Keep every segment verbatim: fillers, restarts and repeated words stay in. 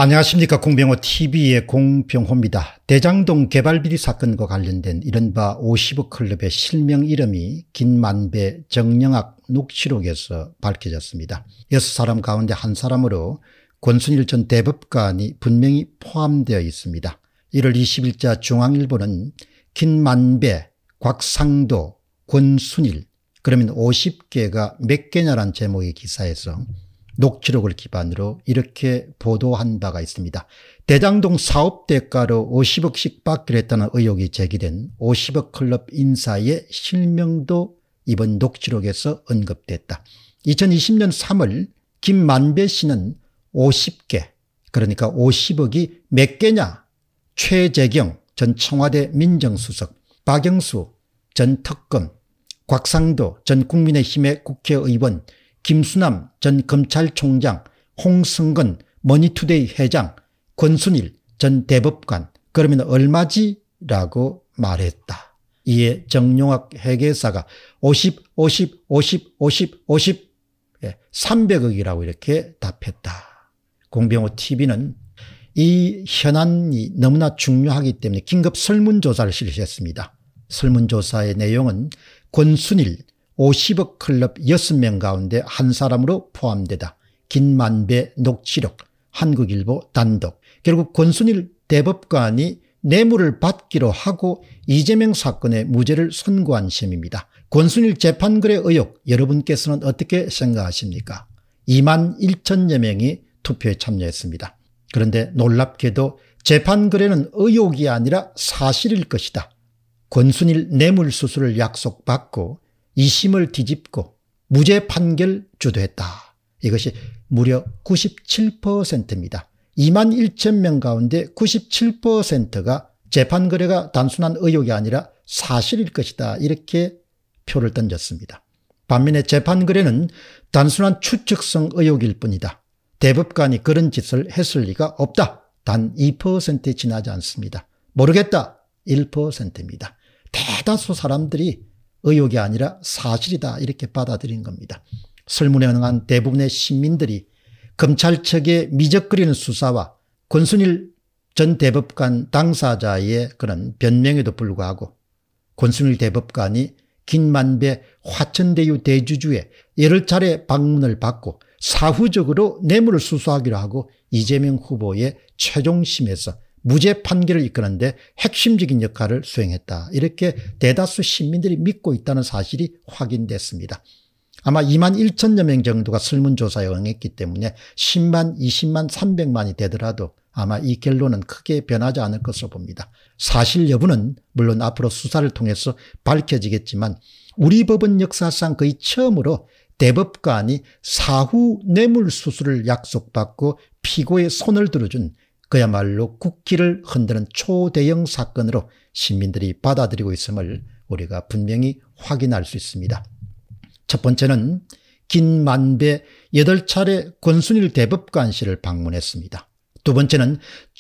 안녕하십니까. 공병호티비의 공병호입니다. 대장동 개발비리 사건과 관련된 이른바 오십억 클럽의 실명 이름이 김만배 정영학 녹취록에서 밝혀졌습니다. 여섯 사람 가운데 한 사람으로 권순일 전 대법관이 분명히 포함되어 있습니다. 일월 이십일자 중앙일보는 김만배, 곽상도, 권순일 그러면 오십 개가 몇 개냐란 제목의 기사에서 녹취록을 기반으로 이렇게 보도한 바가 있습니다. 대장동 사업 대가로 오십억씩 받기로 했다는 의혹이 제기된 오십억 클럽 인사의 실명도 이번 녹취록에서 언급됐다. 이천이십년 삼월 김만배 씨는 오십 개, 그러니까 오십억이 몇 개냐? 최재경 전 청와대 민정수석, 박영수 전 특검, 곽상도 전 국민의힘의 국회의원, 김수남 전 검찰총장, 홍승건 머니투데이 회장, 권순일 전 대법관, 그러면 얼마지? 라고 말했다. 이에 정용학 회계사가 오십, 오십, 오십, 오십, 오십, 삼백억이라고 이렇게 답했다. 공병호티비는 이 현안이 너무나 중요하기 때문에 긴급 설문조사를 실시했습니다. 설문조사의 내용은 권순일 오십억 클럽 여섯 명 가운데 한 사람으로 포함되다. 김만배 녹취록, 한국일보 단독. 결국 권순일 대법관이 뇌물을 받기로 하고 이재명 사건의 무죄를 선고한 셈입니다. 권순일 재판거래 의혹 여러분께서는 어떻게 생각하십니까? 이만 일천여 명이 투표에 참여했습니다. 그런데 놀랍게도 재판거래는 의혹이 아니라 사실일 것이다. 권순일 뇌물수수를 약속받고 이심을 뒤집고 무죄 판결 주도했다. 이것이 무려 구십칠 퍼센트입니다. 이만 일천 명 가운데 구십칠 퍼센트가 재판 거래가 단순한 의혹이 아니라 사실일 것이다. 이렇게 표를 던졌습니다. 반면에 재판 거래는 단순한 추측성 의혹일 뿐이다. 대법관이 그런 짓을 했을 리가 없다. 단 이 퍼센트에 지나지 않습니다. 모르겠다. 일 퍼센트입니다. 대다수 사람들이 의혹이 아니라 사실이다 이렇게 받아들인 겁니다. 설문에 응한 대부분의 시민들이 검찰 측의 미적거리는 수사와 권순일 전 대법관 당사자의 그런 변명에도 불구하고 권순일 대법관이 김만배 화천대유 대주주의 여러 차례 방문을 받고 사후적으로 뇌물을 수수하기로 하고 이재명 후보의 최종심에서 무죄 판결을 이끄는데 핵심적인 역할을 수행했다. 이렇게 대다수 시민들이 믿고 있다는 사실이 확인됐습니다. 아마 이만 일천여 명 정도가 설문조사에 응했기 때문에 십만, 이십만, 삼백만이 되더라도 아마 이 결론은 크게 변하지 않을 것으로 봅니다. 사실 여부는 물론 앞으로 수사를 통해서 밝혀지겠지만 우리 법원 역사상 거의 처음으로 대법관이 사후 뇌물 수수를 약속받고 피고의 손을 들어준 그야말로 국기를 흔드는 초대형 사건으로 시민들이 받아들이고 있음을 우리가 분명히 확인할 수 있습니다. 첫 번째는 김만배 여덟 차례 권순일 대법관실을 방문했습니다. 두 번째는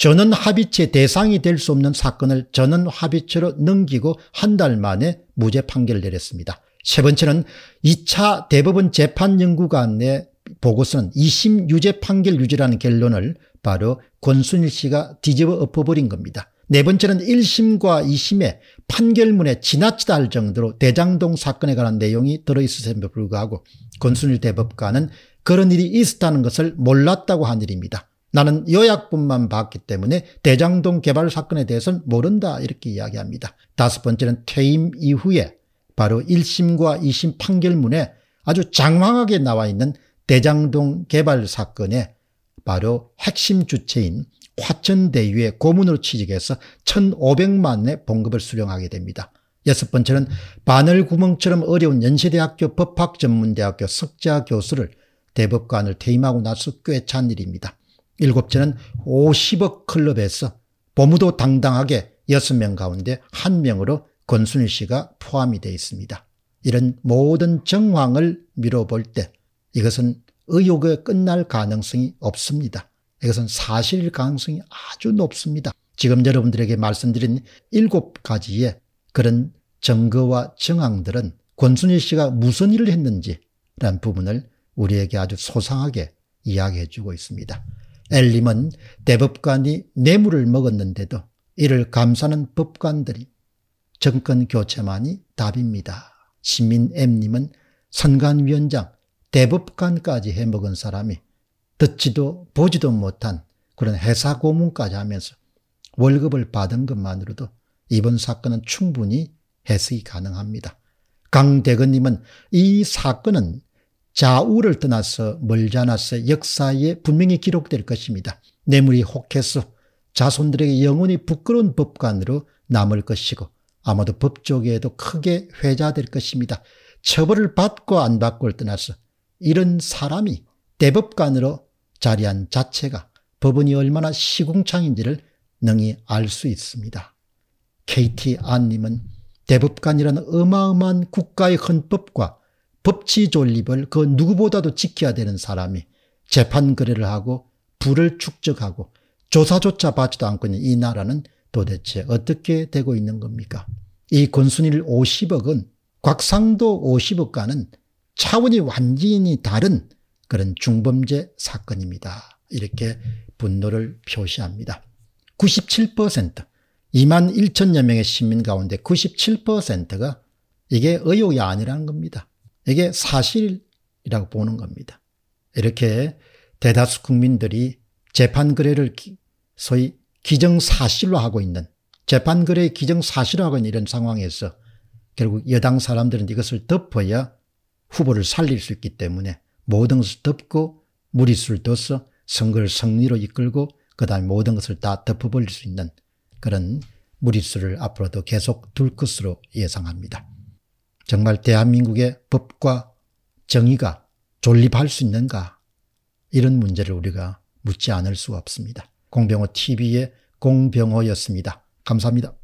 전원합의체 대상이 될 수 없는 사건을 전원합의체로 넘기고 한 달 만에 무죄 판결을 내렸습니다. 세 번째는 이 차 대법원 재판연구관의 보고서는 이심 유죄 판결 유지라는 결론을 바로 권순일 씨가 뒤집어 엎어버린 겁니다. 네 번째는 일심과 이심의 판결문에 지나치다 할 정도로 대장동 사건에 관한 내용이 들어있음에도 불구하고 권순일 대법관은 그런 일이 있었다는 것을 몰랐다고 한 일입니다. 나는 요약본만 봤기 때문에 대장동 개발 사건에 대해서는 모른다 이렇게 이야기합니다. 다섯 번째는 퇴임 이후에 바로 일심과 이심 판결문에 아주 장황하게 나와 있는 대장동 개발 사건에 바로 핵심 주체인 화천대유의 고문으로 취직해서 천오백만 원의 봉급을 수령하게 됩니다. 여섯 번째는 바늘구멍처럼 어려운 연세대학교 법학전문대학교 석자 교수를 대법관을 퇴임하고 나서 꿰찬 일입니다. 일곱째는 오십억 클럽에서 보무도 당당하게 여섯 명 가운데 한 명으로 권순일 씨가 포함이 되어 있습니다. 이런 모든 정황을 미뤄볼 때 이것은 의혹에 끝날 가능성이 없습니다. 이것은 사실일 가능성이 아주 높습니다. 지금 여러분들에게 말씀드린 일곱 가지의 그런 증거와 정황들은 권순일 씨가 무슨 일을 했는지라는 부분을 우리에게 아주 소상하게 이야기해 주고 있습니다. L님은 대법관이 뇌물을 먹었는데도 이를 감사하는 법관들이 정권 교체만이 답입니다. 시민 M님은 선관위원장, 대법관까지 해먹은 사람이 듣지도 보지도 못한 그런 회사 고문까지 하면서 월급을 받은 것만으로도 이번 사건은 충분히 해석이 가능합니다. 강대건님은 이 사건은 좌우를 떠나서 멀지 않아서 역사에 분명히 기록될 것입니다. 뇌물이 혹해서 자손들에게 영원히 부끄러운 법관으로 남을 것이고 아마도 법조계에도 크게 회자될 것입니다. 처벌을 받고 안 받고를 떠나서 이런 사람이 대법관으로 자리한 자체가 법원이 얼마나 시궁창인지를 능히 알 수 있습니다. 케이티 안님은 대법관이라는 어마어마한 국가의 헌법과 법치 존립을 그 누구보다도 지켜야 되는 사람이 재판 거래를 하고 부를 축적하고 조사조차 받지도 않고 있는 이 나라는 도대체 어떻게 되고 있는 겁니까? 이 권순일 오십억은 곽상도 오십억과는 차원이 완전히 다른 그런 중범죄 사건입니다. 이렇게 분노를 표시합니다. 구십칠 퍼센트 이만 일천여 명의 시민 가운데 구십칠 퍼센트가 이게 의혹이 아니라는 겁니다. 이게 사실이라고 보는 겁니다. 이렇게 대다수 국민들이 재판 거래를 소위 기정사실로 하고 있는 재판 거래의 기정사실로 하고 있는 이런 상황에서 결국 여당 사람들은 이것을 덮어야 후보를 살릴 수 있기 때문에 모든 것을 덮고 무리수를 둬서 선거를 승리로 이끌고 그다음에 모든 것을 다 덮어버릴 수 있는 그런 무리수를 앞으로도 계속 둘 것으로 예상합니다. 정말 대한민국의 법과 정의가 존립할 수 있는가, 이런 문제를 우리가 묻지 않을 수가 없습니다. 공병호 티비의 공병호였습니다. 감사합니다.